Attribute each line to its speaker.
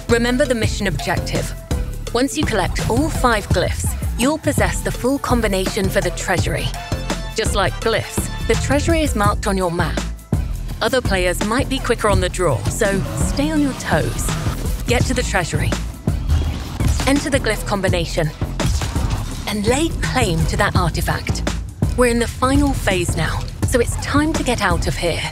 Speaker 1: Remember the mission objective. Once you collect all 5 glyphs, you'll possess the full combination for the treasury. Just like glyphs, the treasury is marked on your map. Other players might be quicker on the draw, so stay on your toes. Get to the treasury. Enter the glyph combination and lay claim to that artifact. We're in the final phase now, so it's time to get out of here.